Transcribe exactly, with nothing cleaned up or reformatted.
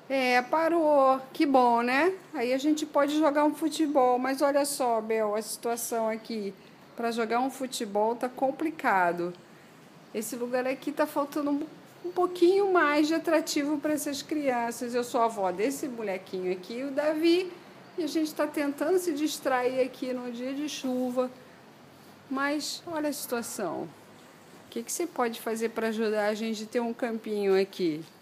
É, parou. Que bom, né? Aí a gente pode jogar um futebol, mas olha só, Bel, a situação aqui. Para jogar um futebol tá complicado. Esse lugar aqui tá faltando um, um pouquinho mais de atrativo para essas crianças. Eu sou a avó desse bonequinho aqui, o Davi, e a gente está tentando se distrair aqui num dia de chuva. Mas olha a situação. O que, que você pode fazer para ajudar a gente a ter um campinho aqui?